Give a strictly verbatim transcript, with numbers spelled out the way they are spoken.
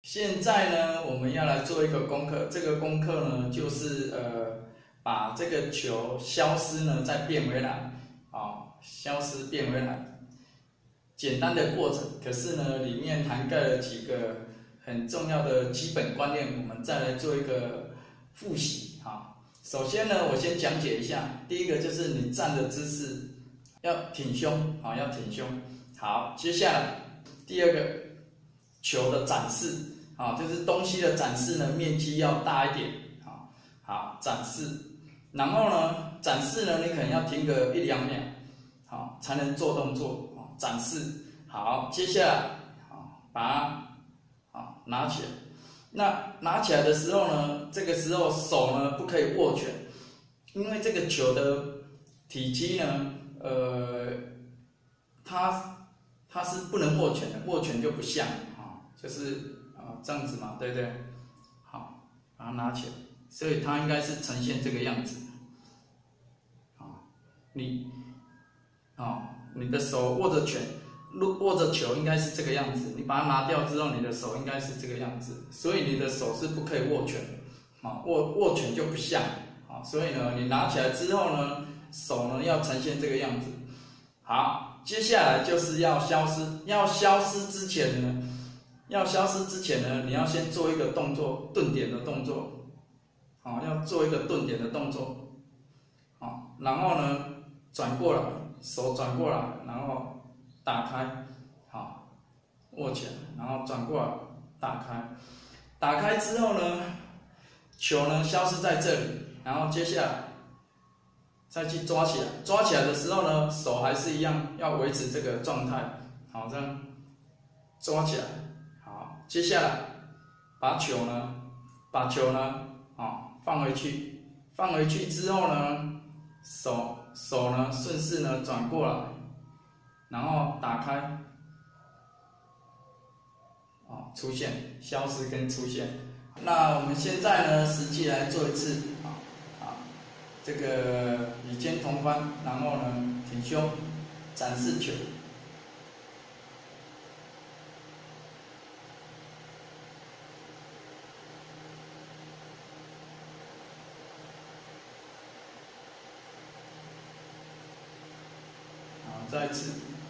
现在呢，我们要来做一个功课。这个功课呢，就是呃，把这个球消失呢，再变回来，啊、哦，消失变回来，简单的过程。可是呢，里面涵盖了几个很重要的基本观念，我们再来做一个复习啊、哦。首先呢，我先讲解一下，第一个就是你站的姿势要挺胸，啊、哦，要挺胸。好，接下来第二个球的展示。啊，就是东西的展示呢，面积要大一点，好，好展示，然后呢，展示呢，你可能要停个一两秒，好，才能做动作，好，展示，好，接下来，好，把它，好，拿起来，那拿起来的时候呢，这个时候手呢不可以握拳，因为这个球的体积呢，呃，它它是不能握拳的，握拳就不像，啊，就是。啊，这样子嘛，对不对？好，把它拿起来，所以它应该是呈现这个样子。啊，你，啊，你的手握着拳，握着球应该是这个样子。你把它拿掉之后，你的手应该是这个样子。所以你的手是不可以握拳的，啊，握握拳就不像。啊，所以呢，你拿起来之后呢，手呢要呈现这个样子。好，接下来就是要消失，要消失之前呢。要消失之前呢，你要先做一个动作，顿点的动作，好，要做一个顿点的动作，好，然后呢，转过来，手转过来，然后打开，好，握起来，然后转过来，打开，打开之后呢，球呢消失在这里，然后接下来再去抓起来，抓起来的时候呢，手还是一样要维持这个状态，好，这样抓起来。接下来，把球呢，把球呢，啊、哦，放回去，放回去之后呢，手手呢顺势呢转过来，然后打开，啊、哦，出现，消失跟出现。那我们现在呢，实际来做一次，啊、哦、啊，这个与肩同宽，然后呢挺胸，展示球。再一次